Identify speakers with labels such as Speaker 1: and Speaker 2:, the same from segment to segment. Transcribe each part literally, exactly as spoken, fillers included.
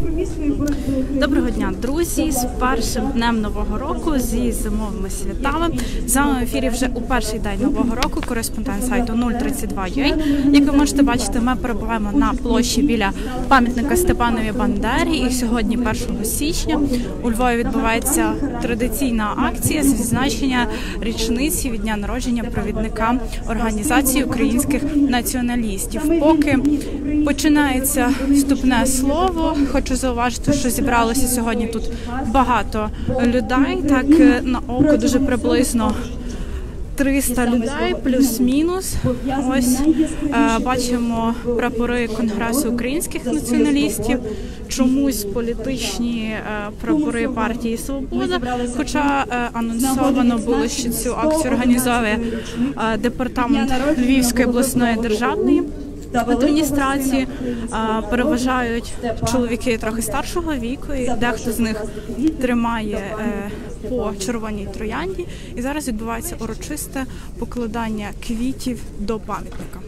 Speaker 1: Доброго дня, друзі! З першим днем Нового року, зі зимовими святами. З вами в ефірі вже у перший день Нового року кореспондент сайту нуль тридцять два крапка ю а. Як ви можете бачити, ми перебуваємо на площі біля пам'ятника Степанові Бандері. І сьогодні, першого січня, у Львові відбувається традиційна акція з відзначення річниці від дня народження провідника Організації українських націоналістів. Поки починається вступне слово, хочу зауважити, що зібралося сьогодні тут багато людей, так на око дуже приблизно триста людей, плюс-мінус. Ось е, бачимо прапори Конгресу українських націоналістів, чомусь політичні е, прапори партії «Свобода», хоча е, анонсовано було, що цю акцію організовує е, департамент Львівської обласної державної адміністрації. Переважають чоловіки трохи старшого віку, і дехто з них тримає по червоній троянді. І зараз відбувається урочисте покладання квітів до пам'ятника.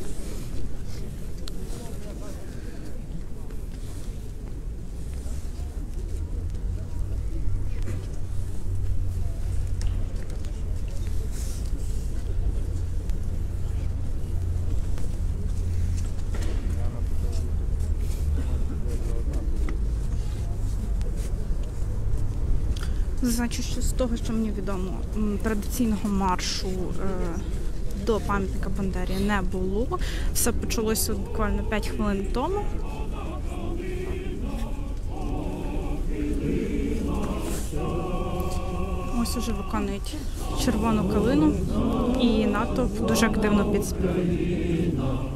Speaker 1: Зазначу, що з того, що мені відомо, традиційного маршу е, до пам'ятника Бандері не було. Все почалося буквально п'ять хвилин тому. Ось уже виконують червону калину і натовп дуже активно підспівує.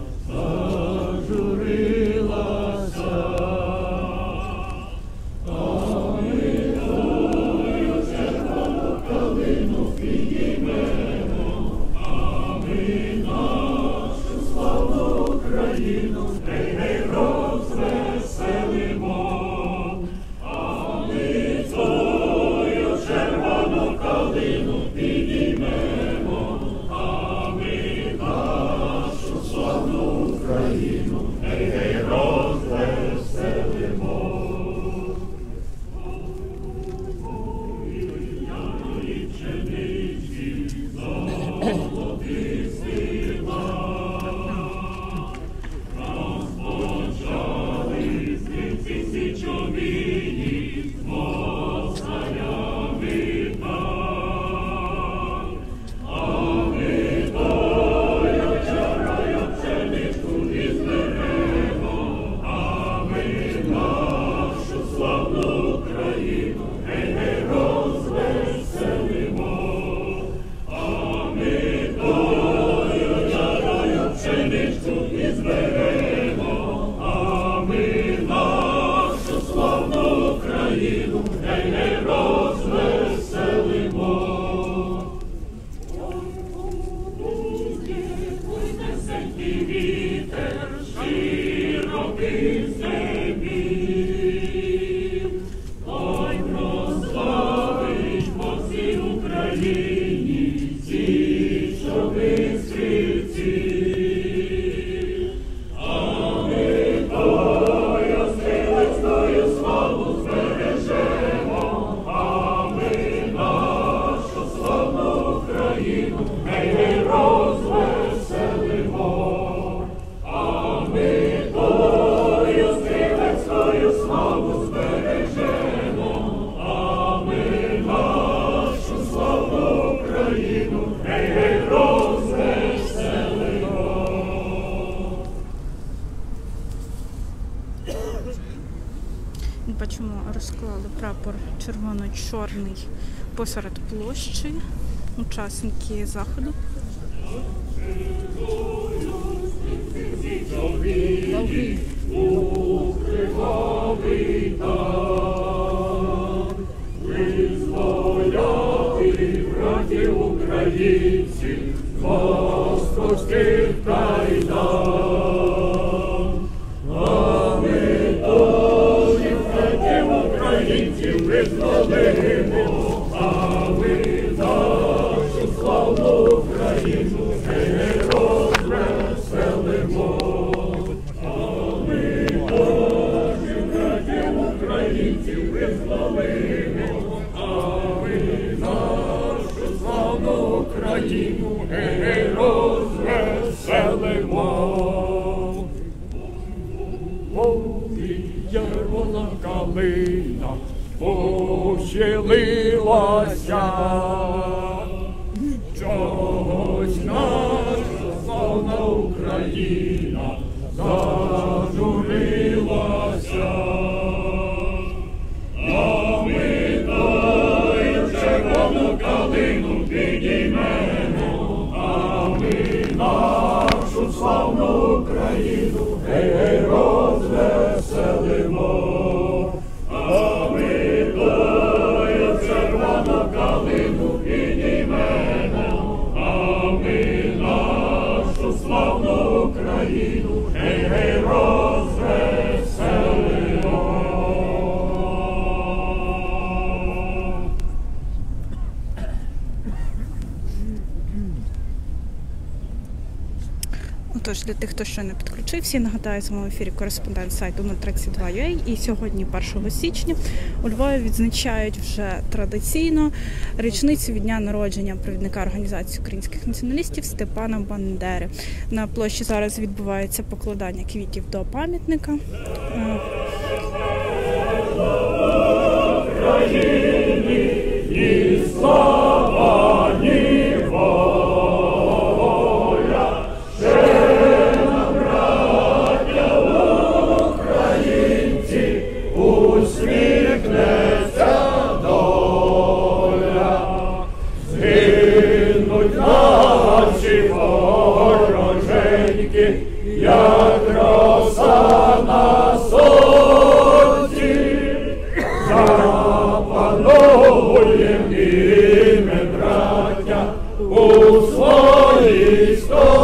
Speaker 1: Бачимо, розклали прапор червоно-чорний посеред площі, учасники заходу.
Speaker 2: Визволяти братів українців, московських кайдан. А ми тої братів українців визволимо, а ми нашу славну Україну не розвеселимо. А ми тої братів українців визволимо, а ми нашу славну Україну гей розвеселимо. Червона калина похилилася, чогось наша славна Україна зажурилася. А ми тою червону калину підіймемо, а ми нашу славну Україну гей розвеселимо. А ми тою червону калину підіймемо, а ми нашу славну Україну гей гей розвеселимо.
Speaker 1: Отож, для тих, хто ще не підключився, нагадаю, з вами в ефірі кореспондент сайту нуль тридцять два ю а, і сьогодні, першого січня, у Львові відзначають вже традиційно річницю від дня народження провідника Організації українських націоналістів Степана Бандери. На площі зараз відбувається покладання квітів до пам'ятника.
Speaker 2: Ні слава, ні воля, ще нам, браття українці, усміхнеться доля. Згинуть наші вороженьки, як роса на сонці. Запановуєм і ми, браття, у своїй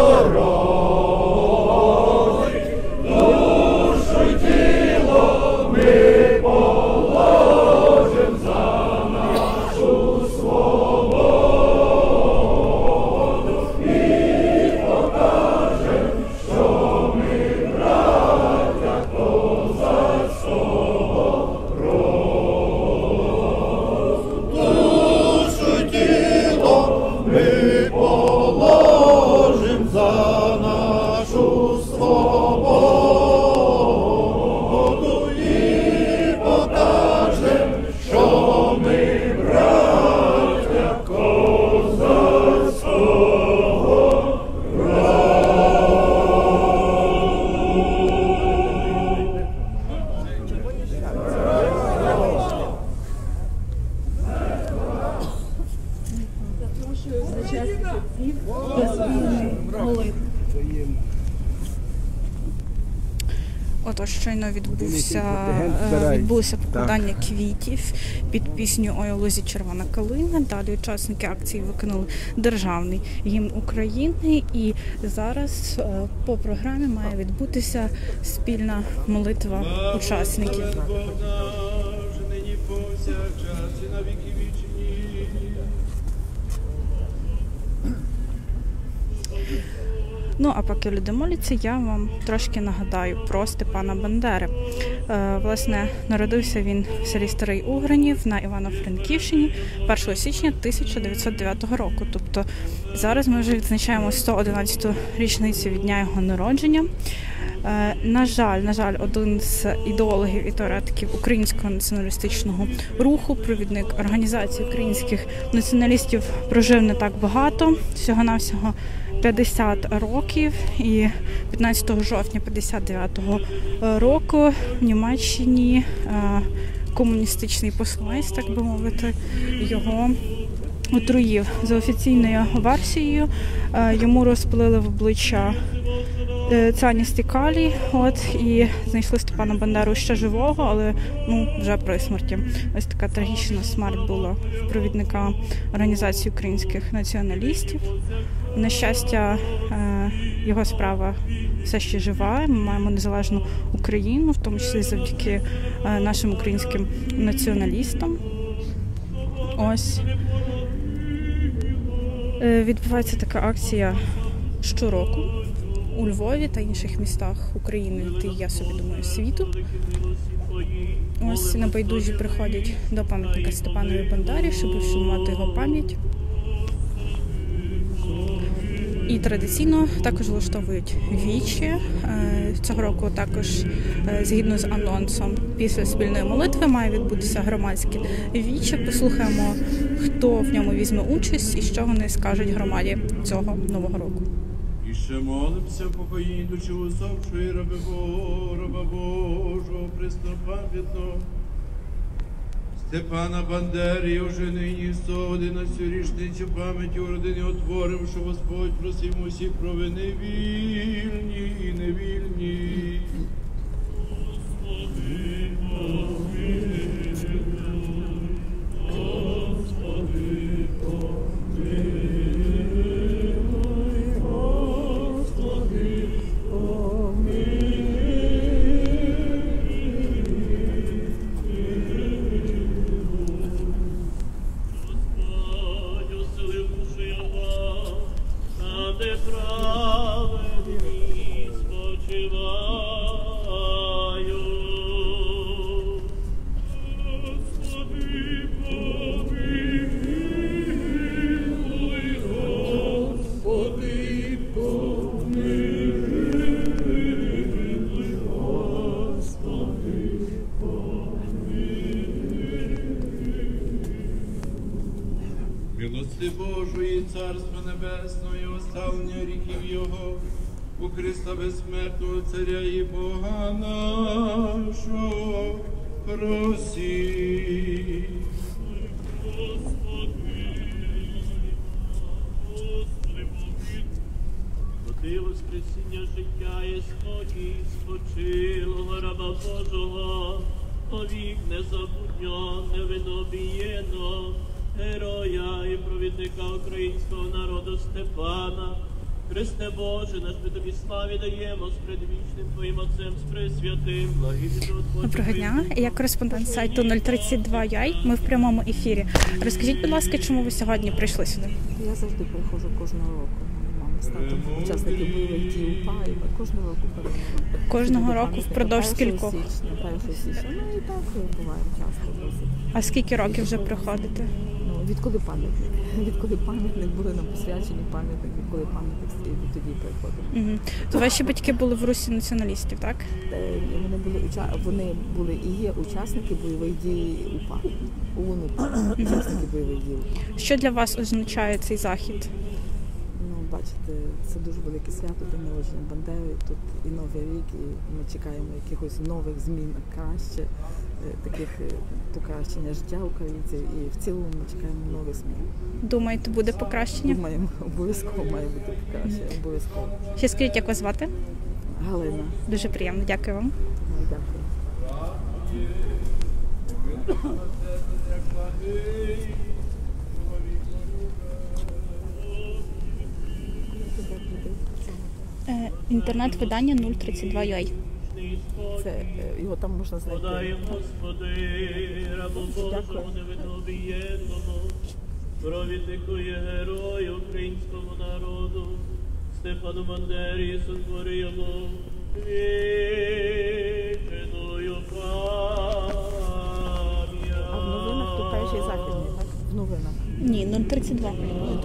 Speaker 2: стороні. Душу й тіло ми положим за нашу свободу і покажем, що ми, браття, козацького ми положим за нашу свободу і покажем, що ми, браття, козацького
Speaker 1: Отож, щойно відбувся, відбулося покладання квітів під пісню «Ой, у лузі червона калина». Далі учасники акції виконали державний гімн України, і зараз по програмі має відбутися спільна молитва учасників. Ну, а поки люди моляться, я вам трошки нагадаю про Степана Бандери. Е, власне, народився він в селі Старий Угринів на Івано-Франківщині першого січня тисяча дев'ятсот дев'ятого року. Тобто зараз ми вже відзначаємо сто одинадцяту річницю від дня його народження. Е, на жаль, на жаль, один з ідеологів і теоретиків українського націоналістичного руху, провідник Організації українських націоналістів, прожив не так багато, всього-навсього п'ятдесят років, і п'ятнадцятого жовтня п'ятдесят дев'ятого року в Німеччині комуністичний посланець, так би мовити, його отруїв. За офіційною версією, йому розпилили в обличчя цианістий калій, от, і знайшли Степана Бандеру ще живого, але ну, вже при смерті. Ось така трагічна смерть була провідника Організації українських націоналістів. На щастя, його справа все ще жива. Ми маємо незалежну Україну, в тому числі завдяки нашим українським націоналістам. Ось. Відбувається така акція щороку у Львові та інших містах України, та, я собі думаю, світу. Ось небайдужі приходять до пам'ятника Степанові Бандері, щоб вшанувати його пам'ять. І традиційно також влаштовують вічі. Цього року також, згідно з анонсом, після спільної молитви має відбутися громадське віче. Послухаємо, хто в ньому візьме участь і що вони скажуть громаді цього нового року.
Speaker 3: І ще молимося покоїнь душі усопшої раби Божого, раба Божого, преснопам'ятного Степана Бандери, і уже нині соди на цю річницю пам'яті у родині отворим, що Господь просив усі провини вільні і невільні. Господи, помилуй, Господи, помилуй, Господи, помилуй. Милости Божої, Царства Небесного і оставлення гріхів Його, у Христа безсмертного Царя і Бога нашого просі.
Speaker 4: Ти воскресіння життя і спокій спочилого раба Божого, повік незабутньо, невинобієно, героя і провідника українського народу Степана. Христе Боже, наш ми тобі славі даємо з предвічним Твоїм Отцем, з Пресвятим, благим і Господь.
Speaker 1: Доброго дня, я кореспондент сайту нуль тридцять два Яй. Ми в прямому ефірі. Розкажіть, будь ласка, чому ви сьогодні прийшли сюди?
Speaker 5: Я завжди приходжу кожного року. Мама статом учасників бойових дій УПА, і ми кожного року переможемо.
Speaker 1: Кожного року впродовж скількох?
Speaker 5: першого січня. Ну і так буває часто досить.
Speaker 1: А скільки років вже приходите?
Speaker 5: Ну, відколи пам'ятник. Відколи пам'ятник були нам посвячені пам'ятник, відколи пам'ятник стоїть, тоді приходили.
Speaker 1: Угу. То ваші батьки були в Русі націоналістів, так?
Speaker 5: Е, Вони були, уча- вони були і є учасники бойових дій УПА. ОУН УПА, учасники бойових дій УПА.
Speaker 1: Що для вас означає цей захід?
Speaker 5: Ну, бачите, це дуже велике свято, день народження Бандери. Тут і Новий рік, і ми чекаємо якихось нових змін на краще, е, таких е, покращення життя українців. І в цілому ми чекаємо нових змін.
Speaker 1: Думаєте, буде покращення?
Speaker 5: Думаємо, обов'язково має бути покращення, обов'язково.
Speaker 1: Ще скажіть, як вас звати?
Speaker 5: Галина,
Speaker 1: Дуже приємно, дякую вам.
Speaker 5: ну, дякую.
Speaker 1: Е, інтернет-видання нуль тридцять два Яй.
Speaker 5: Це е, його там можна знайти.
Speaker 4: Подаємо, Господи, рабу Божому невинобієнному, провіднику і герою українському народу, Степану Бандері, сотворимо вічною пам'ять.
Speaker 5: А в новинах тут перший західний, так? В новинах.
Speaker 1: Ні, нуль тридцять два.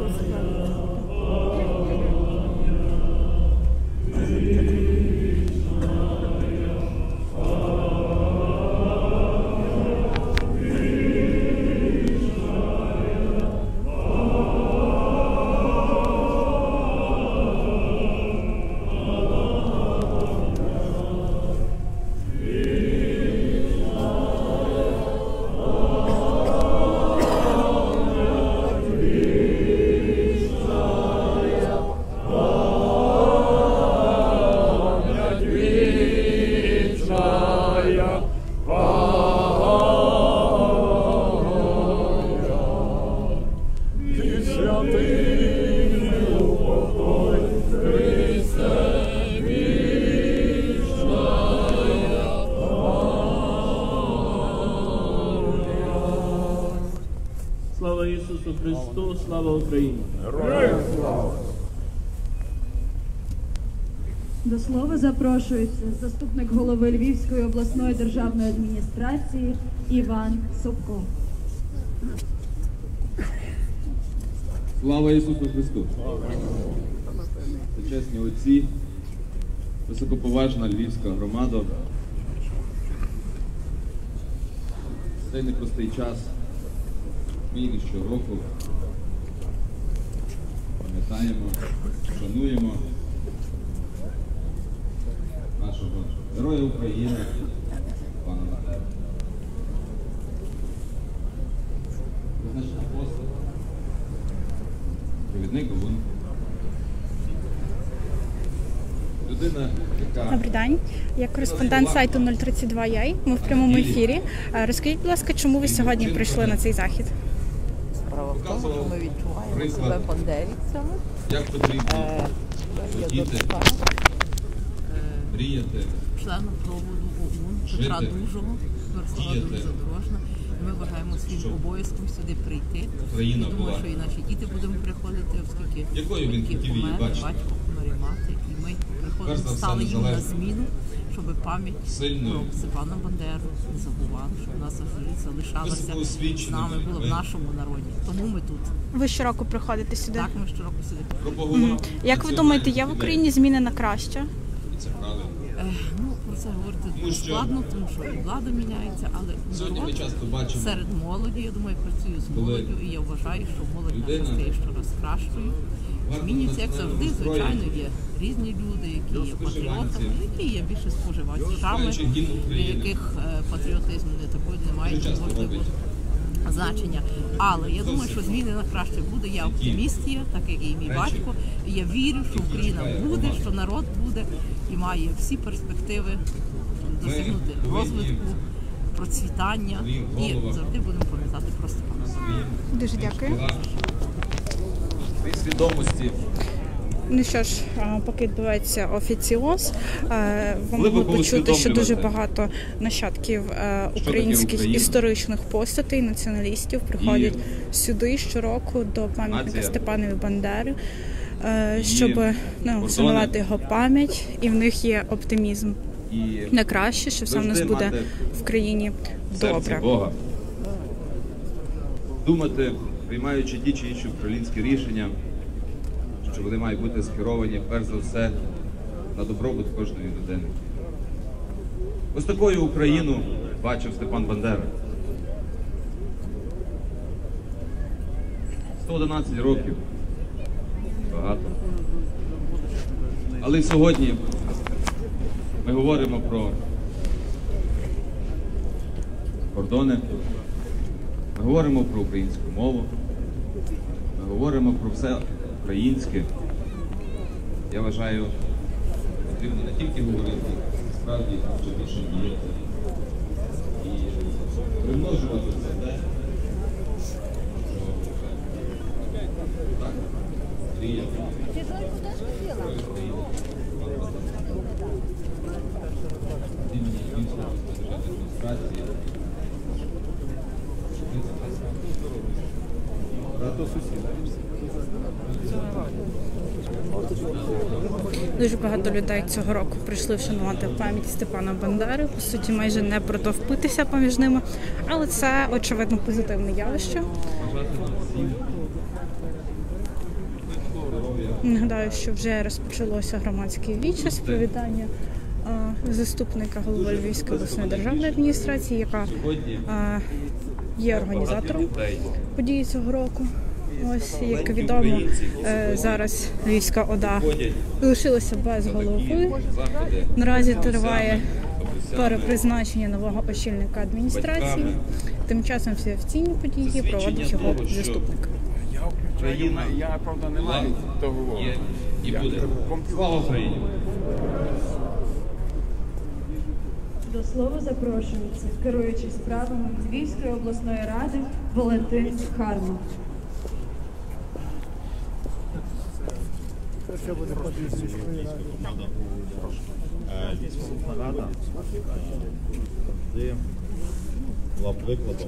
Speaker 4: Слава Ісусу Христу, слава Україні!
Speaker 6: До слова запрошується заступник голови Львівської обласної державної адміністрації Іван Собко.
Speaker 7: Слава Ісусу Христу! Чесні отці, високоповажна львівська громада. В цей непростий час ми і щороку пам'ятаємо, шануємо нашого героя України, пана Бандеру. Визначний апостол, провідник ОУН. Людина, яка...
Speaker 1: Добрий день. Я кореспондент сайту нуль тридцять два ю а. Ми в прямому ефірі. Розкажіть, будь ласка, чому ви сьогодні прийшли на цей захід?
Speaker 5: Справа в тому, що ми відчуваємо себе бандерівцями.
Speaker 7: Як потрібно
Speaker 5: Е, є
Speaker 7: хотіти,
Speaker 5: дочка,
Speaker 7: мріяти,
Speaker 8: члена проводу ОУН Петра
Speaker 7: Жити,
Speaker 8: Дужого, Мирослава
Speaker 7: діяти,
Speaker 8: дуже задорожна. І ми вважаємо своїм
Speaker 7: щоб
Speaker 8: обов'язком сюди прийти.
Speaker 7: Україна
Speaker 8: Я думаю,
Speaker 7: була-
Speaker 8: що і наші діти будемо приходити, оскільки
Speaker 7: Якою він
Speaker 8: батьки
Speaker 7: хотів її
Speaker 8: померли,
Speaker 7: бачити?
Speaker 8: батько помер, мати. І ми
Speaker 7: Перш
Speaker 8: приходимо,
Speaker 7: за все,
Speaker 8: стали їм на
Speaker 7: незалежно.
Speaker 8: зміну, щоб пам'ять
Speaker 7: Сильною,
Speaker 8: про Степана Бандеру не забували, щоб вона завжди залишалася з
Speaker 7: високоосвіченими
Speaker 8: нами, була в
Speaker 7: людьми.
Speaker 8: нашому народі. Тому ми тут.
Speaker 1: Ви щороку приходите сюди.
Speaker 8: Так, ми щороку сюди.
Speaker 7: пропагував.
Speaker 1: Як ви думаєте, є в Україні зміни на краще?
Speaker 7: І це правильно.
Speaker 8: Ех, ну, про це говорити
Speaker 7: Тому
Speaker 8: дуже
Speaker 7: що-
Speaker 8: складно, тому що і влада міняється, але
Speaker 7: Сьогодні ми
Speaker 8: народ
Speaker 7: часто бачимо,
Speaker 8: серед молоді, я думаю, працюю з
Speaker 7: коли
Speaker 8: молоддю, і я вважаю, що молодь наша
Speaker 7: людина
Speaker 8: стає щораз кращою. Змінюється, як завжди, звичайно, є різні люди, які є патріотами, які є більше споживачами,
Speaker 7: Розпіваючи гімн
Speaker 8: для
Speaker 7: України.
Speaker 8: яких е, патріотизм не такий немає
Speaker 7: Дуже часто
Speaker 8: можливо
Speaker 7: робить.
Speaker 8: значення. Але я думаю, що зміни на краще буде. Я оптиміст є, так як і мій
Speaker 7: Речі,
Speaker 8: батько. І я вірю, що
Speaker 7: які
Speaker 8: Україна
Speaker 7: чекає
Speaker 8: буде,
Speaker 7: громада.
Speaker 8: що народ буде і має всі перспективи досягнути
Speaker 7: повинні
Speaker 8: розвитку, процвітання
Speaker 7: своїх
Speaker 8: і
Speaker 7: головах
Speaker 8: завжди будемо пам'ятати про Степана.
Speaker 7: своїм
Speaker 1: Дуже дякую.
Speaker 7: своїй свідомості.
Speaker 1: Ну що ж, а, поки відбувається офіціоз, е, ви могли
Speaker 7: Глибоко
Speaker 1: почути, що дуже
Speaker 7: усвідомлювати,
Speaker 1: багато нащадків е,
Speaker 7: що
Speaker 1: українських
Speaker 7: таке Україна.
Speaker 1: історичних постатей, націоналістів приходять сюди щороку до пам'ятника
Speaker 7: Нація.
Speaker 1: Степанові Бандери, е,
Speaker 7: І
Speaker 1: щоб ну,
Speaker 7: кордони.
Speaker 1: вшанувати його пам'ять, і в них є оптимізм
Speaker 7: І
Speaker 1: на краще, що все в нас
Speaker 7: завжди
Speaker 1: буде
Speaker 7: мати
Speaker 1: в країні
Speaker 7: серце
Speaker 1: добре.
Speaker 7: Бога. Думати, приймаючи ті чи інші управлінські рішення, що вони мають бути скеровані перш за все на добробут кожної людини. Ось такою Україну бачив Степан Бандера. сто одинадцять років. Багато. Але й сьогодні ми говоримо про кордони, ми говоримо про українську мову, ми говоримо про все українське. Я вважаю, потрібно не тільки говорити, а справді ще більше діяти і примножувати все те, що так мріяти. Імені Львівської державної адміністрації.
Speaker 1: Дуже багато людей цього року прийшли вшанувати пам'ять Степана Бандери. По суті, майже не протовпитися поміж ними, але це, очевидно, позитивне явище. Нагадаю, що вже розпочалося громадське віче з привітання е, заступника голови Львівської обласної державної адміністрації, яка е, є організатором події цього року. Ось, як відомо, е, зараз Львівська ОДА лишилася без голови. Наразі триває перепризначення нового очільника адміністрації. Тим часом всі офіційні події проводить його заступник.
Speaker 7: Україна
Speaker 9: Я, правда, не маю того.
Speaker 7: є і буде. Слава Україні!
Speaker 6: До слова запрошується керуючий справами Львівської обласної ради Валентин Хармов.
Speaker 10: Львівська рада завжди була прикладом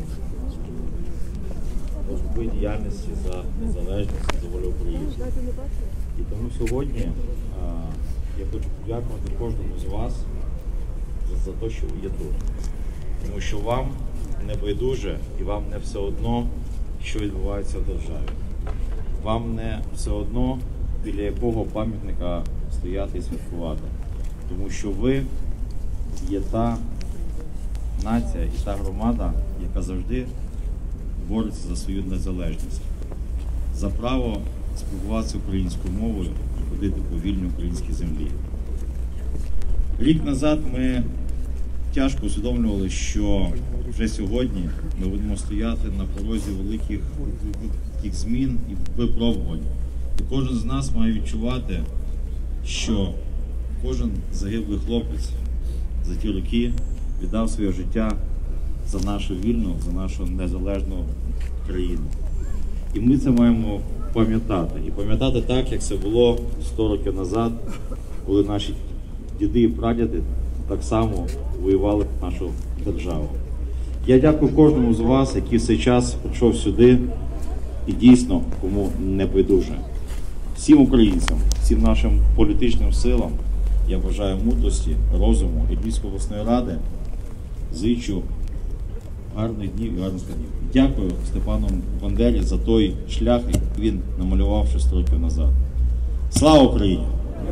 Speaker 10: важливої діяльності за незалежність, за волю України. І тому сьогодні я хочу подякувати кожному з вас за, за те, що ви є тут. Тому що вам не байдуже і вам не все одно, що відбувається в державі. Вам не все одно, біля якого пам'ятника стояти і святкувати. Тому що ви є та нація і та громада, яка завжди бореться за свою незалежність, за право спілкуватися українською мовою і ходити по вільній українській землі. Рік назад ми тяжко усвідомлювали, що вже сьогодні ми будемо стояти на порозі великих, великих змін і випробувань. І кожен з нас має відчувати, що кожен загиблий хлопець за ті роки віддав своє життя за нашу вільну, за нашу незалежну країну. І ми це маємо пам'ятати. І пам'ятати так, як це було сто років назад, коли наші діди і прадіди так само воювали нашу державу. Я дякую кожному з вас, який в цей час прийшов сюди і дійсно кому не байдуже. Всім українцям, всім нашим політичним силам я бажаю мудрості, розуму і Львівської обласної ради. Зичу гарних днів і гарних днів. Дякую Степану Бандері за той шлях, який він намалював шість років назад. Слава Україні!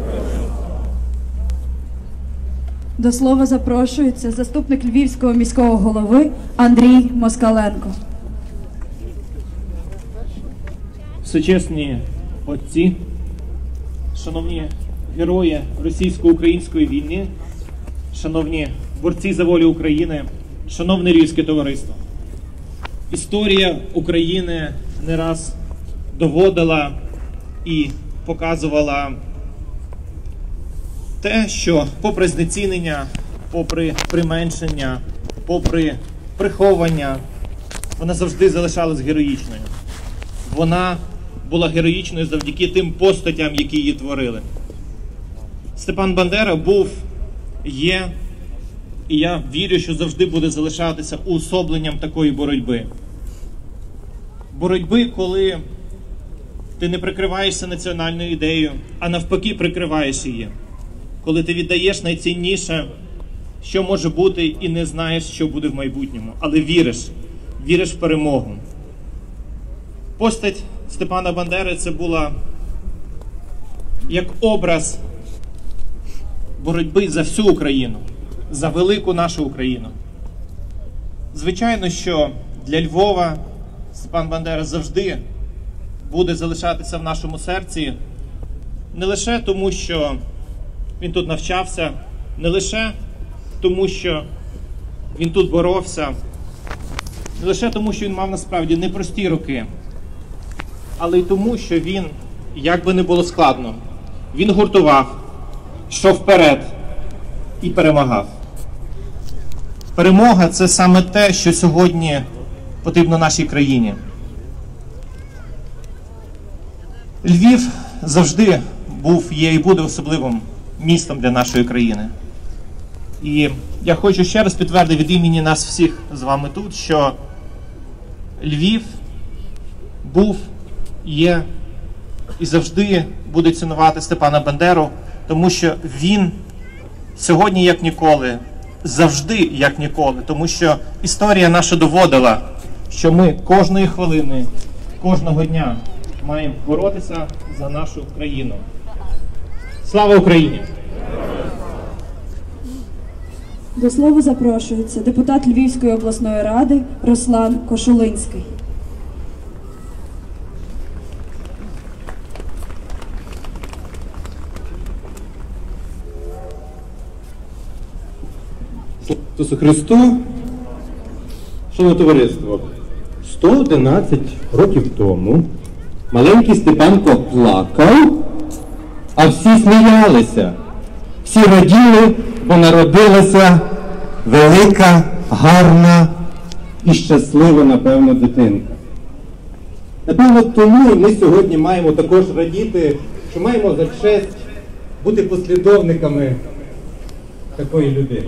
Speaker 6: До слова запрошується заступник Львівського міського голови Андрій Москаленко.
Speaker 11: Всечесні отці, шановні герої російсько-української війни, шановні борці за волю України, шановне Львівське товариство. Історія України не раз доводила і показувала те, що попри знецінення, попри применшення, попри приховання, вона завжди залишалась героїчною. Вона була героїчною завдяки тим постатям, які її творили. Степан Бандера був, є, і я вірю, що завжди буде залишатися уособленням такої боротьби. Боротьби, коли ти не прикриваєшся національною ідеєю, а навпаки прикриваєш її. Коли ти віддаєш найцінніше, що може бути, і не знаєш, що буде в майбутньому, але віриш, віриш в перемогу. Постать Степана Бандери – це була як образ боротьби за всю Україну, за велику нашу Україну. Звичайно, що для Львова Степан Бандера завжди буде залишатися в нашому серці, не лише тому, що він тут навчався, не лише тому, що він тут боровся, не лише тому, що він мав насправді непрості роки, але й тому, що він, як би не було складно, він гуртував, йшов вперед і перемагав. Перемога – це саме те, що сьогодні потрібно нашій країні. Львів завжди був, є і буде особливим містом для нашої країни. І я хочу ще раз підтвердити від імені нас всіх з вами тут, що Львів був, є і завжди буде цінувати Степана Бандеру, тому що він сьогодні, як ніколи, завжди, як ніколи, тому що історія наша доводила, що ми кожної хвилини, кожного дня маємо боротися за нашу країну. Слава Україні!
Speaker 6: До слова запрошується депутат Львівської обласної ради Руслан Кошулинський.
Speaker 12: Ісусу Христу, шановне товариство, сто одинадцять років тому маленький Степанко плакав, а всі сміялися. Всі раділи, бо народилася велика, гарна і щаслива, напевно, дитинка. Напевно, тому ми сьогодні маємо також радіти, що маємо за честь бути послідовниками такої людини.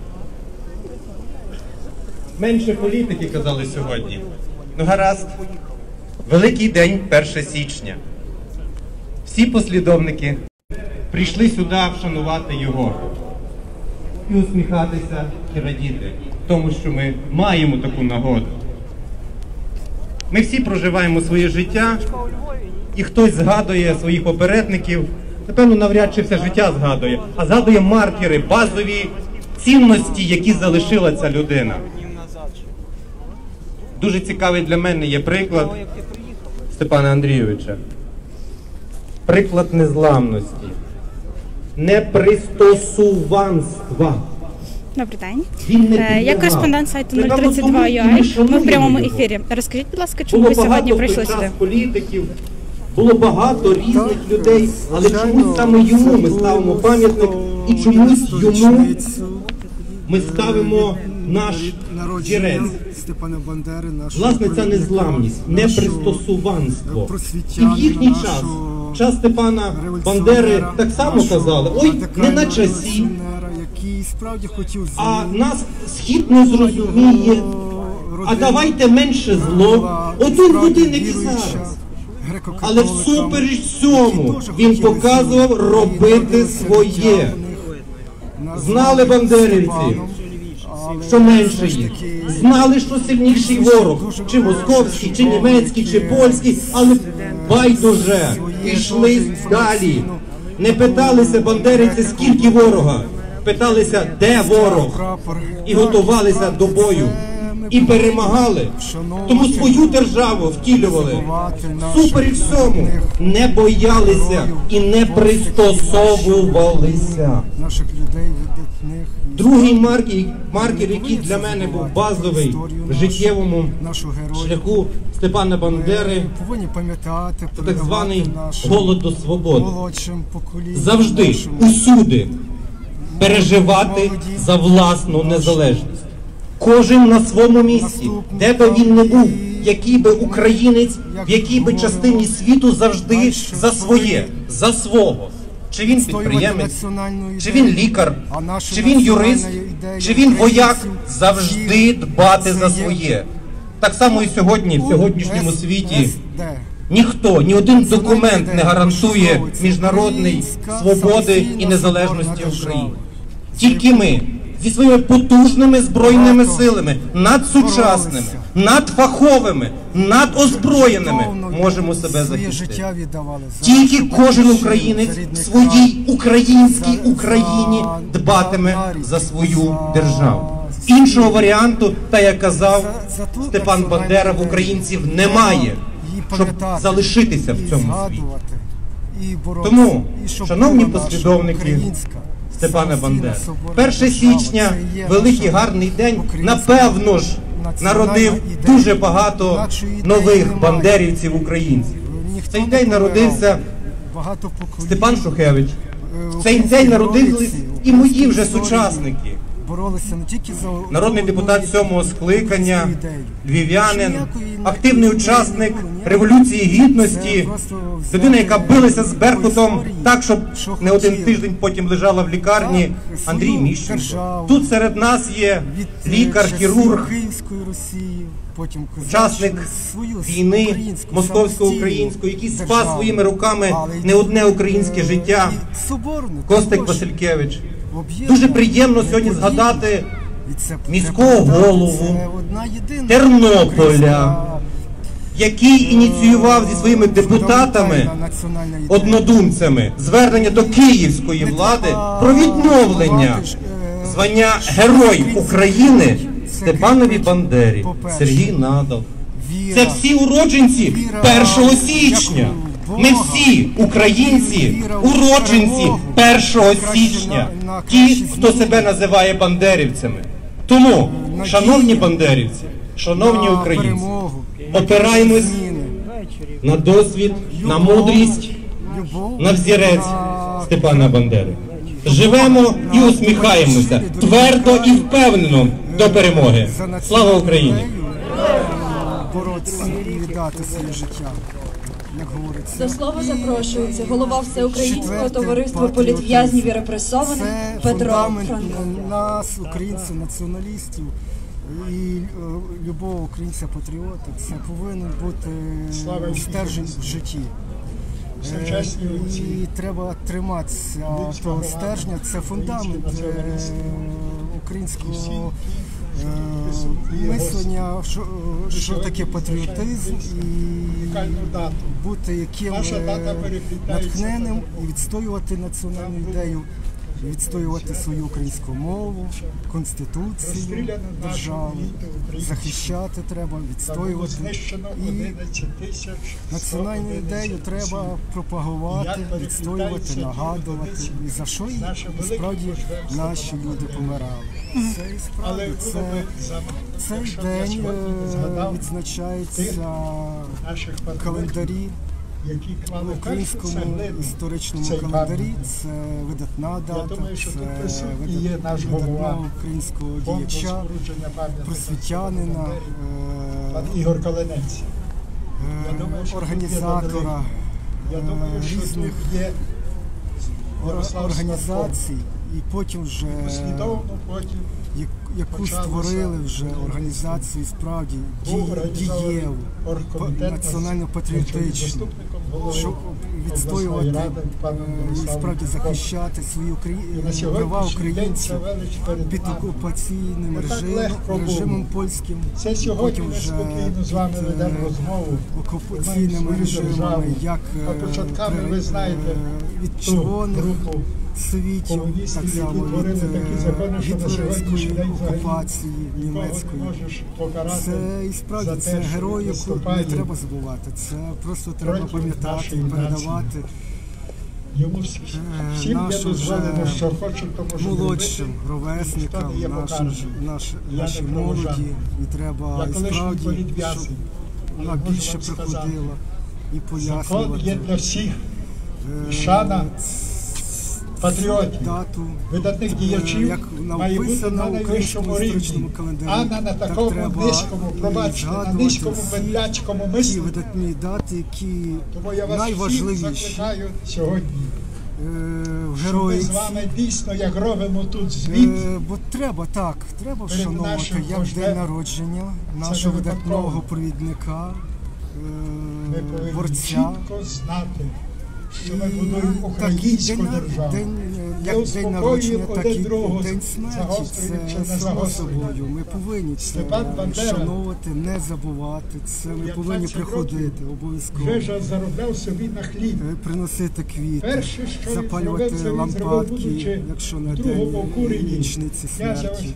Speaker 12: Менше політики, казали сьогодні. Ну гаразд, великий день першого січня. Всі послідовники прийшли сюди вшанувати його. І усміхатися, і радіти тому, що ми маємо таку нагоду. Ми всі проживаємо своє життя, і хтось згадує своїх попередників, напевно, навряд чи все життя згадує, а згадує маркери, базові цінності, які залишила ця людина. Дуже цікавий для мене є приклад Степана Андрійовича. Приклад незламності, непристосуванства.
Speaker 1: Добрий день.
Speaker 12: Е,
Speaker 1: Я кореспондент сайту нуль тридцять два ю а. Ми в прямому ефірі. Розкажіть, будь ласка, чому ви сьогодні прийшли сюди?
Speaker 12: Політиків, було багато різних людей, але чомусь саме йому ми ставимо пам'ятник, і чомусь йому ми ставимо наш зірець.
Speaker 13: Степана Бандери,
Speaker 12: Власне, ця незламність, непристосуванство. І в їхній час, час Степана Бандери так само казали, ой, не на часі, а нас схід не зрозуміє, а давайте менше зло, один в один, як і зараз. Але всупереч цьому він показував робити своє. Знали бандерівці, що менше їх. Знали, що сильніший ворог, чи московський, чи німецький, чи польський, але байдуже, пішли далі. Не питалися бандерівці, скільки ворога, питалися, де ворог, і готувалися до бою. І перемагали, тому свою державу втілювали. Супереч всьому не боялися і не пристосовувалися. Другий маркер, маркер, який для мене був базовий в життєвому шляху Степана Бандери, це так званий голод до свободи. Завжди, усюди переживати за власну незалежність. Кожен на своєму місці, де би він не був, який би українець, в якій би частині світу, завжди за своє, за свого. Чи він підприємець, чи він лікар, чи він юрист, чи він вояк, завжди дбати за своє. Так само і сьогодні, в сьогоднішньому світі, ніхто, ні один документ не гарантує міжнародної свободи і незалежності України. Тільки ми зі своїми потужними збройними силами, надсучасними, надфаховими, надозброєними можемо себе захистити. Тільки кожен українець в своїй українській Україні дбатиме за свою державу. Іншого варіанту, та як казав Степан Бандера, в українців немає, щоб залишитися в цьому світі. Тому, шановні послідовники Степана Бандери, перше січня, великий гарний день, напевно ж, народив дуже багато нових бандерівців українців. В цей день народився Степан Шухевич, в цей день народились і мої вже сучасники. Народний депутат сьомого скликання, львів'янин, активний учасник Революції Гідності, людина, яка билася з Беркутом так, щоб не один тиждень потім лежала в лікарні, Андрій Міщенко. Тут серед нас є лікар, хірург, учасник війни московсько-української, який спас своїми руками не одне українське життя, Костик Василькевич. Дуже приємно сьогодні згадати міського голову Тернополя, який ініціював зі своїми депутатами, однодумцями, звернення до київської влади про відновлення звання Герой України Степанові Бандері, Сергій Надал. Це всі уродженці першого січня. Ми всі українці, уродженці першого січня, ті, хто себе називає бандерівцями. Тому, шановні бандерівці, шановні українці, опираємось на досвід, на мудрість, на взірець Степана Бандери. Живемо і усміхаємося, твердо і впевнено до перемоги. Слава Україні!
Speaker 13: Боротися і віддати своє життя.
Speaker 6: До слова запрошується голова Всеукраїнського товариства політв'язнів і репресованих Петро Франко.
Speaker 13: Нас, українців, націоналістів і любого українця-патріота, це повинен бути стержень в житті.
Speaker 14: сучасні отці.
Speaker 13: І треба триматися того стержня. Це фундамент е, українського е, мислення, що, що таке патріотизм, і бути яким натхненним і відстоювати національну ідею, відстоювати свою українську мову, конституцію держави, захищати треба, відстоювати. І національну ідею треба пропагувати, відстоювати, нагадувати. І за що і справді наші люди помирали. Це і справді, це, цей день відзначається в календарі, в українському історичному календарі. Це видатна дата, це видатного українського діяча, просвітянина,
Speaker 14: Ігор Калинець,
Speaker 13: організатора різних організацій, і потім вже яку створили вже організацію справді дієву, національно-патріотичну, щоб відстоювати і справді захищати свої права українців під окупаційним режимом, режимом польським, потім вже під окупаційними режимами, як від червоних світів, так само від гітлерівської окупації німецької. Це і справді це герої, яку не треба забувати. Це просто треба пам'ятати, передавати нашим молодшим ровесникам, нашим, наш, нашій молоді. І треба і справді, щоб вона більше приходила і пояснювати.
Speaker 14: Шана патріотів, видатних діячів,
Speaker 13: як
Speaker 14: має бути на найвищому рівні, а не на такому низькому, пробачте, на низькому бедляцькому мисленні.
Speaker 13: Видатні дати, які
Speaker 14: Тому я вас всіх закликаю сьогодні, щоб ми з вами дійсно, як робимо тут звіт,
Speaker 13: бо треба так, треба вшановувати, як день народження нашого видатного провідника, борця.
Speaker 14: Чітко знати, що ми будуємо українську державу.
Speaker 13: Як день народження, так і день смерті. Це само собою. Ми повинні це вшановувати, не забувати. Це ми повинні приходити обов'язково.
Speaker 14: Жежа заробляв собі на хліб.
Speaker 13: Приносити квіти, запалювати лампадки, якщо на день річниці смерті.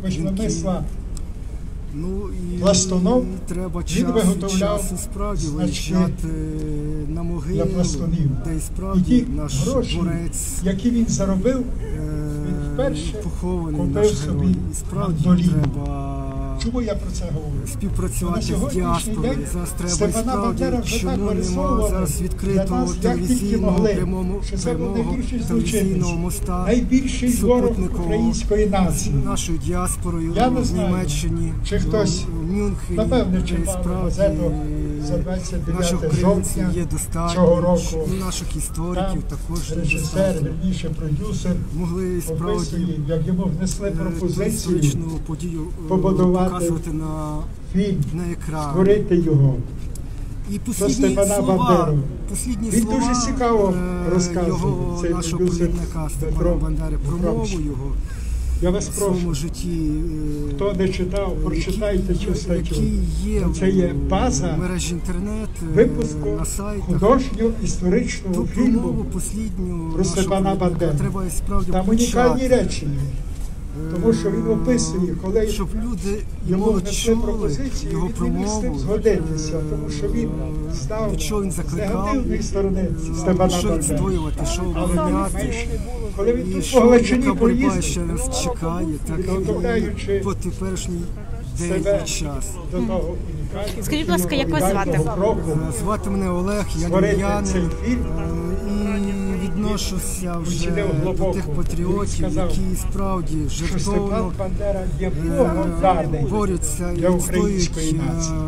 Speaker 13: Ну і
Speaker 14: пластунов,
Speaker 13: треба час від часу справді виїжджати на могилу, де і справді наш борець,
Speaker 14: які він заробив, він вперше
Speaker 13: похований
Speaker 14: купив
Speaker 13: наш
Speaker 14: собі
Speaker 13: герой. І справді треба
Speaker 14: Чому я про це говорю?
Speaker 13: Співпрацювати з діаспорою. Зараз треба і справді, чому немає зараз відкритого телевізійного прямого телевізійного моста супутникового з нашою діаспорою в Німеччині, в Мюнхені.
Speaker 14: Напевне,
Speaker 13: і справді наших українців є достатньо, і наших істориків також є достатньо. Могли справді історичну подію показувати на, на екрані.
Speaker 14: Створити його.
Speaker 13: І послідні слова, послідні
Speaker 14: Він
Speaker 13: слова
Speaker 14: дуже цікаво розказує
Speaker 13: його,
Speaker 14: цей
Speaker 13: нашого
Speaker 14: продюсер
Speaker 13: провідника Степана Бандери, промову його
Speaker 14: Я вас
Speaker 13: в своєму
Speaker 14: прошу,
Speaker 13: житті,
Speaker 14: хто не читав, прочитайте цю статтю.
Speaker 13: Є
Speaker 14: Це є база
Speaker 13: в мережі інтернет,
Speaker 14: випуску
Speaker 13: на сайтах.
Speaker 14: художньо-історичного
Speaker 13: Ту
Speaker 14: фільму
Speaker 13: промову послідню
Speaker 14: про Степана Бандеру.
Speaker 13: Треба справді
Speaker 14: Там унікальні речі є. Тому що він описує, коли
Speaker 13: щоб люди
Speaker 14: йому
Speaker 13: молодь
Speaker 14: внесли
Speaker 13: чули
Speaker 14: пропозицію,
Speaker 13: його
Speaker 14: він не міг з тим
Speaker 13: промову,
Speaker 14: згодитися, тому що він став
Speaker 13: від чого він
Speaker 14: з
Speaker 13: закликав,
Speaker 14: негативної сторони Степана
Speaker 13: що
Speaker 14: Бандери.
Speaker 13: відстоювати, що
Speaker 14: Але
Speaker 13: обороняти,
Speaker 14: коли він
Speaker 13: і
Speaker 14: тут
Speaker 13: що
Speaker 14: по Галичині
Speaker 13: яка боротьба
Speaker 14: поїздив,
Speaker 13: ще нас чекає, так
Speaker 14: підготовляючи
Speaker 13: і по теперішній день
Speaker 14: себе
Speaker 13: і час.
Speaker 14: до того унікального,
Speaker 1: Скажіть, будь ласка, як вас звати?
Speaker 14: року,
Speaker 13: Звати мене Олег, я
Speaker 14: створити
Speaker 13: львів'янин,
Speaker 14: цей фільм,
Speaker 13: і відношуся вже
Speaker 14: вчинив
Speaker 13: до
Speaker 14: глибоко.
Speaker 13: тих
Speaker 14: Він
Speaker 13: патріотів,
Speaker 14: сказав,
Speaker 13: які справді
Speaker 14: що Степан
Speaker 13: жертовно
Speaker 14: Бандера є
Speaker 13: е,
Speaker 14: Богом даний
Speaker 13: борються і
Speaker 14: для української
Speaker 13: відстоюють
Speaker 14: нації.
Speaker 13: е,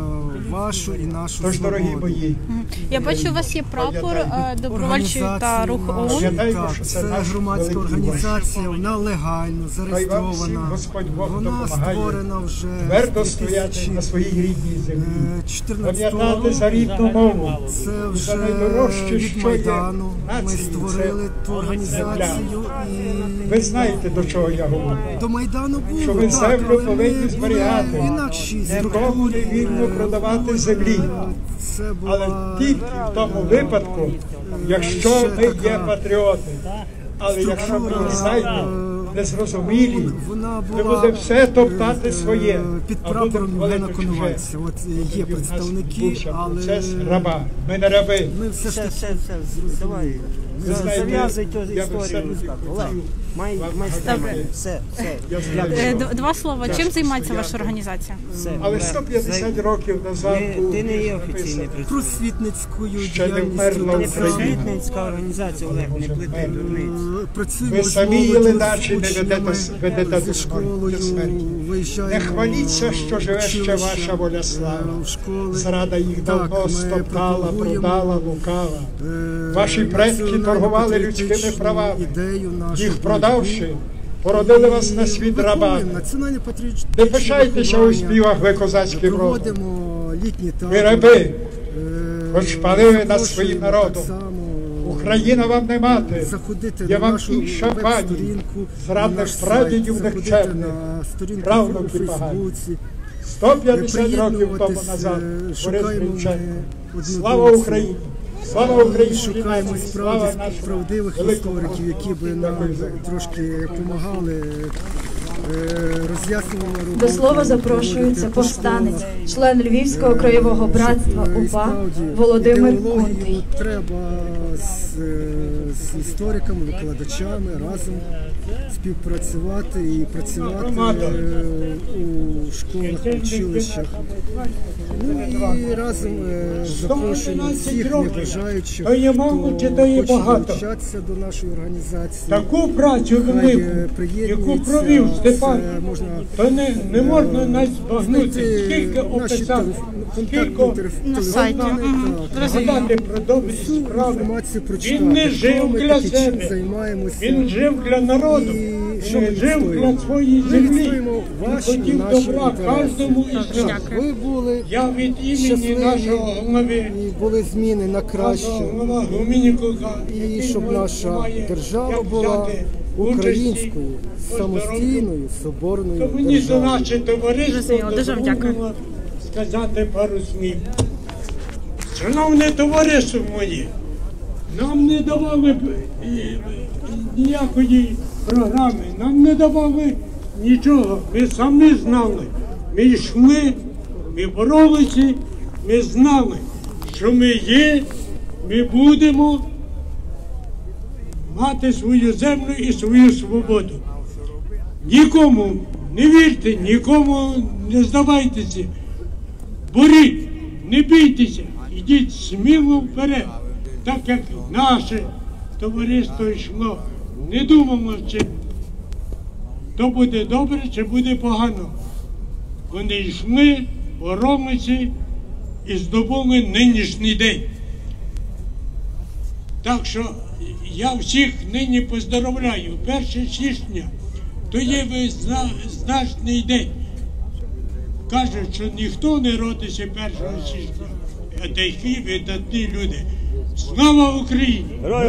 Speaker 13: вашу і нашу
Speaker 14: Тож, дорогі
Speaker 13: свободу.
Speaker 14: мої,
Speaker 1: Я бачу, у вас є прапор е, добровольчої та руху ОУН.
Speaker 14: Пам'ятаємо,
Speaker 13: Так,
Speaker 14: що
Speaker 13: це
Speaker 14: це наш
Speaker 13: громадська
Speaker 14: великий
Speaker 13: організація, вона легально
Speaker 14: Хай вам всім
Speaker 13: зареєстрована.
Speaker 14: Господь Бог
Speaker 13: Вона
Speaker 14: допомагає
Speaker 13: створена вже
Speaker 14: твердо
Speaker 13: з
Speaker 14: стояти на своїй рідній землі,
Speaker 13: чотирнадцятого
Speaker 14: пам'ятати за рідну мову.
Speaker 13: Це
Speaker 14: І
Speaker 13: вже
Speaker 14: за найдорожче,
Speaker 13: від
Speaker 14: що є
Speaker 13: Майдану. Ми
Speaker 14: нації,
Speaker 13: створили
Speaker 14: це
Speaker 13: ту організацію і
Speaker 14: Ви знаєте, до чого я говорю.
Speaker 13: до Майдану було,
Speaker 14: Що ви
Speaker 13: так,
Speaker 14: землю
Speaker 13: але ми
Speaker 14: повинні
Speaker 13: були
Speaker 14: зберігати,
Speaker 13: інакші
Speaker 14: нікому не
Speaker 13: структури.
Speaker 14: вільно продавати землі.
Speaker 13: Це
Speaker 14: Але
Speaker 13: була
Speaker 14: тільки в тому випадку, якщо ми є патріоти. Але якщо ми не знаємо, незрозумілі,
Speaker 13: вона
Speaker 14: то
Speaker 13: була
Speaker 14: буде все топтати своє,
Speaker 13: під
Speaker 14: а буде
Speaker 13: прапором Євгена
Speaker 14: хвалити чуже.
Speaker 13: Коновальця. От є представники, але
Speaker 14: Процес раба. Ми не раби.
Speaker 13: ми все ж таки
Speaker 15: все, все, давай,
Speaker 14: Ви знаєте,
Speaker 15: зав'язуй ту
Speaker 14: я би все
Speaker 15: історію. Олег, май, май
Speaker 1: Добре.
Speaker 15: все, все.
Speaker 1: Е, д- Два слова. Чим займається ваша організація?
Speaker 15: все.
Speaker 14: Але сто п'ятдесят років назад
Speaker 15: Ти,
Speaker 14: був
Speaker 15: ти не є
Speaker 14: написано.
Speaker 15: офіційний представник.
Speaker 13: просвітницькою
Speaker 14: Ще не
Speaker 13: діяльністю.
Speaker 14: вмерла
Speaker 15: Не
Speaker 13: так само.
Speaker 15: просвітницька організація, Олег, не плети дурниць.
Speaker 13: Е, Працюємо
Speaker 14: Ви
Speaker 13: з
Speaker 14: самі
Speaker 13: молоддю,
Speaker 14: їли
Speaker 13: з
Speaker 14: дачі, не
Speaker 13: учнями,
Speaker 14: ведете, ведете
Speaker 13: зі
Speaker 14: до
Speaker 13: школою,
Speaker 14: смерті.
Speaker 13: виїжджаємо
Speaker 14: Не хваліться, що живе ще
Speaker 13: училища,
Speaker 14: ваша воля слава.
Speaker 13: е, в школи.
Speaker 14: Зрада їх
Speaker 13: Так,
Speaker 14: давно
Speaker 13: ми
Speaker 14: стоптала,
Speaker 13: пропагуємо,
Speaker 14: продала, лукава.
Speaker 13: е,
Speaker 14: Ваші предки торгували людськими
Speaker 13: національно-патріотичну
Speaker 14: правами.
Speaker 13: ідею нашу
Speaker 14: Їх
Speaker 13: боротьбу.
Speaker 14: продавши, породили вас на
Speaker 13: І
Speaker 14: світ раба.
Speaker 13: виконуємо національно-патріотичне
Speaker 14: Не пишайтеся у
Speaker 13: виховання,
Speaker 14: співах ви козацьким родом.
Speaker 13: проводимо літні табори.
Speaker 14: Ви раби,
Speaker 13: е,
Speaker 14: хоч палили над
Speaker 13: запрошуємо
Speaker 14: своїм
Speaker 13: так
Speaker 14: народом.
Speaker 13: само
Speaker 14: Україна вам не мати.
Speaker 13: заходити
Speaker 14: Я
Speaker 13: на
Speaker 14: вам
Speaker 13: нашу
Speaker 14: інша пані,
Speaker 13: веб-сторінку, на
Speaker 14: зрадних
Speaker 13: наш сайт,
Speaker 14: прадідів
Speaker 13: заходити
Speaker 14: нехчемних,
Speaker 13: на сторінку
Speaker 14: правнуки
Speaker 13: у
Speaker 14: погані.
Speaker 13: Фейсбуці.
Speaker 14: сто п'ятдесят років тому
Speaker 13: приєднуватись,
Speaker 14: назад
Speaker 13: е,
Speaker 14: Борис
Speaker 13: шукаємо
Speaker 14: Гринченко.
Speaker 13: ми
Speaker 14: Слава
Speaker 13: однодумців.
Speaker 14: Україні! Слава Україні!
Speaker 13: Шукаємо
Speaker 14: Слава
Speaker 13: справді
Speaker 14: нашому
Speaker 13: правдивих
Speaker 14: великому
Speaker 13: істориків, які би нам трошки допомагали, роз'яснювали роботу.
Speaker 6: До слова запрошується повстанець, член Львівського краєвого братства УПА Володимир Кунтий.
Speaker 13: Ідеологію треба з, з істориками, викладачами разом співпрацювати і працювати е, у школах, училищах. Ну і разом е, запрошуємо всіх небажаючих,
Speaker 14: То є мало чи то є
Speaker 13: хоче
Speaker 14: багато?
Speaker 13: долучатися до нашої організації.
Speaker 14: Таку працю
Speaker 13: Хай,
Speaker 14: велику,
Speaker 13: е, приєднується,
Speaker 14: яку провів Степан,
Speaker 13: це можна,
Speaker 14: то не, не можна навіть збагнути,
Speaker 13: знайти
Speaker 14: скільки
Speaker 13: наші
Speaker 14: описав,
Speaker 13: телеф-
Speaker 14: скільки
Speaker 13: контактні
Speaker 1: На сайті. Мгм.
Speaker 14: згадати про добрі
Speaker 13: всю
Speaker 14: справи.
Speaker 13: інформацію прочитати.
Speaker 14: Він не жив
Speaker 13: Ми
Speaker 14: для
Speaker 13: таки чим
Speaker 14: себе,
Speaker 13: займаємося.
Speaker 14: він жив для народу,
Speaker 13: І що
Speaker 14: він
Speaker 13: ми
Speaker 14: жив
Speaker 13: відстоюємо?
Speaker 14: для своєї
Speaker 13: Ми
Speaker 14: землі,
Speaker 13: відстоюємо
Speaker 14: він
Speaker 13: ваші,
Speaker 14: хотів
Speaker 13: наші
Speaker 14: добра
Speaker 13: інтереси.
Speaker 14: кожному із нас.
Speaker 13: Ви були
Speaker 14: Я від імені
Speaker 13: щасливі,
Speaker 14: нашого голови,
Speaker 13: і були зміни на краще.
Speaker 14: голова Гуменнікова,
Speaker 13: І щоб наша держава була українською, самостійною, соборною
Speaker 14: то мені за
Speaker 13: державою.
Speaker 14: наше товариство
Speaker 1: Зрозуміло, дуже вам дякую.
Speaker 14: дозволило сказати пару слів. Шановне товариство моє, нам не давали б, е, е, ніякої програми, нам не давали нічого. Ми самі знали. Ми йшли, ми боролися, ми знали, що ми є, ми будемо мати свою землю і свою свободу. Нікому не вірте, нікому не здавайтеся. Боріть, не бійтеся, йдіть сміло вперед, так як наше товариство йшло. Не думало, чи то буде добре, чи буде погано. Вони йшли, боролися і здобули нинішній день. Так що я всіх нині поздоровляю. перше січня то є визначний день. Кажуть, що ніхто не родиться першого січня, а такі видатні люди. Слава Україні!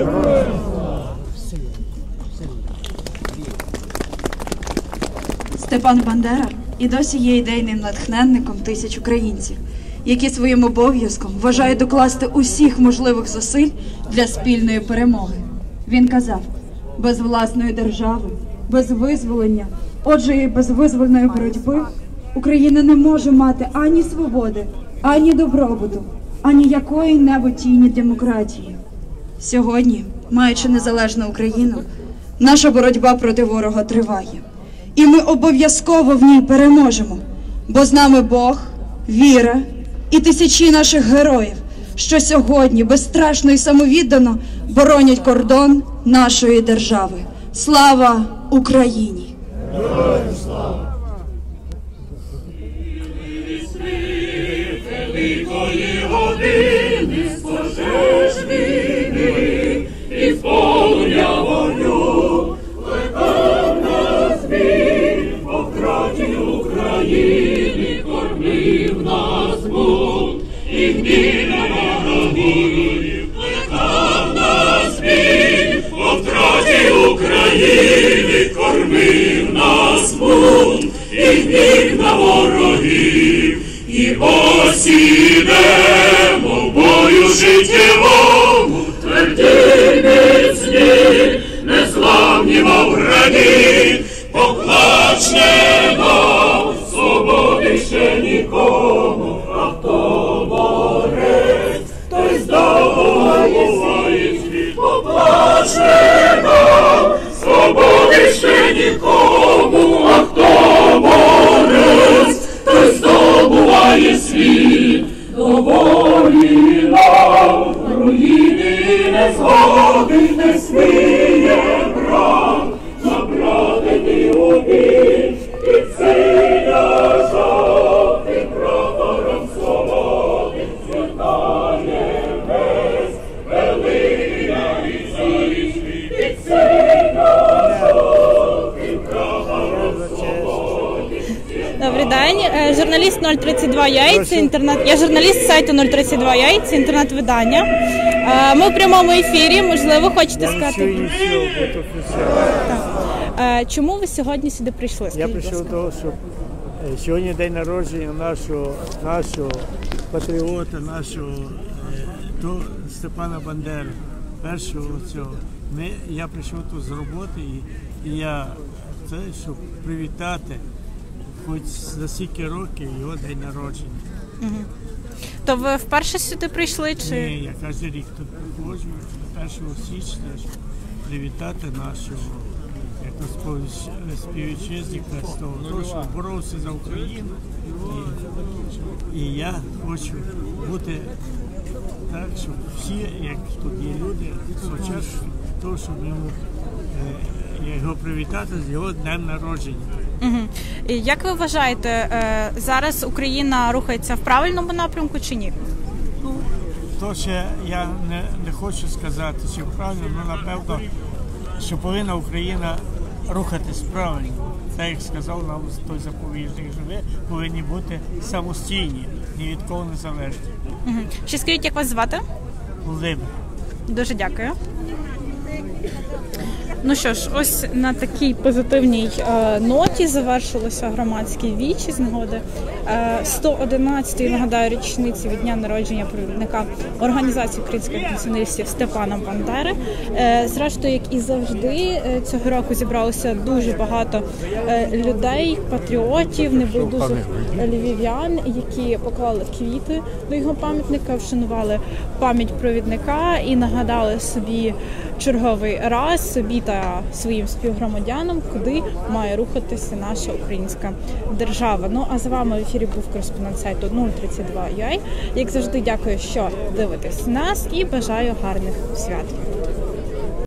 Speaker 6: Степан Бандера і досі є ідейним натхненником тисяч українців, які своїм обов'язком вважають докласти усіх можливих зусиль для спільної перемоги. Він казав, без власної держави, без визволення, отже і без визвольної боротьби, Україна не може мати ані свободи, ані добробуту, ані якої-небудь тіні демократії. Сьогодні, маючи незалежну Україну, наша боротьба проти ворога триває. І ми обов'язково в ній переможемо, бо з нами Бог, віра і тисячі наших героїв, що сьогодні безстрашно і самовіддано боронять кордон нашої держави. Слава Україні!
Speaker 2: Героям слава! лихої години з пожеж війни і з полум'я вогню плекав нас біль, по втраті України кормив нас бунт і гнів на ворогів. Плекав нас біль, по втраті України кормив нас бунт і гнів на ворогів. І ось ідемо в бою життєвому, тверді міцні, незламні, мов граніт, поклачнемо, свободи ще нікому, а хто борець, той здобуває світ. Поклачнемо, свободи ще нікому, а хто борець, той здобуває світ. До волі нам, руїни незгоди не сміє брат, забрати у бій під синьо-жовтим прапором свободи світає весь великий світ. Під синьо-жовтим прапором свободи.
Speaker 1: Добрий день, Е, журналіст нуль тридцять два Яй, це інтернет. Я журналіст сайту нуль тридцять два Яй, це інтернет-видання. Е, Ми в прямому ефірі, можливо, хочете сказати. Так. Е, Чому ви сьогодні сюди прийшли?
Speaker 16: Я
Speaker 1: Скажіть,
Speaker 16: прийшов
Speaker 1: будь
Speaker 16: до того, що е, сьогодні день народження нашого, нашого патріота, нашого е, то Степана Бандери, першого цього. Ми, я прийшов тут з роботи і, і я це, щоб привітати хоч за стільки років його день народження.
Speaker 1: Угу. То ви вперше сюди прийшли? Чи?
Speaker 16: Ні, я кожен рік тут приходжу, першого січня, щоб привітати нашого співвітчизника з того, того, що боровся за Україну. І, і я хочу бути так, щоб всі, як тут є люди, сучасні, того, щоб йому е, його привітати з його днем народження.
Speaker 1: Угу. І як ви вважаєте, е, зараз Україна рухається в правильному напрямку чи ні?
Speaker 16: Ну, то ще я не, не хочу сказати, чи правильно, але напевно, що повинна Україна рухатись правильно. Так як сказав нам той заповідник, що ви повинні бути самостійні, ні від кого не залежні.
Speaker 1: Угу. Ще скажіть, як вас звати?
Speaker 16: Володимир.
Speaker 1: Дуже дякую. Ну що ж, ось на такій позитивній е, ноті завершилося громадські вічі з нагоди е, сто одинадцятої, нагадаю, річниці від дня народження провідника Організації українських націоналістів Степана Бандери. Е, зрештою, як і завжди, е, цього року зібралося дуже багато е, людей, патріотів, небайдужих львів'ян, які поклали квіти до його пам'ятника, вшанували пам'ять провідника і нагадали собі черговий раз, собі та своїм співгромадянам, куди має рухатися наша українська держава. Ну, а з вами в ефірі був кореспондент сайту нуль тридцять два Яй. Як завжди, дякую, що дивитесь нас і бажаю гарних свят.